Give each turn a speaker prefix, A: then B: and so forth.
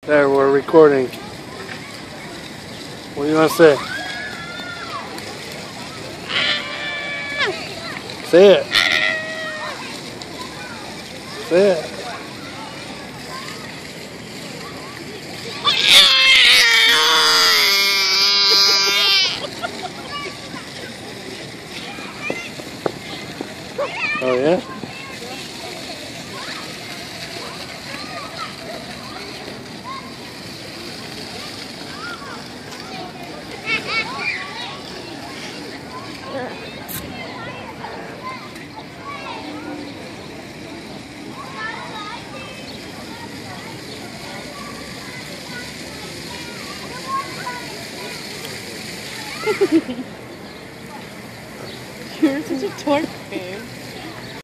A: There, we're recording. What do you want to say? Say it. Say it. Oh yeah?
B: You're such a dork, babe.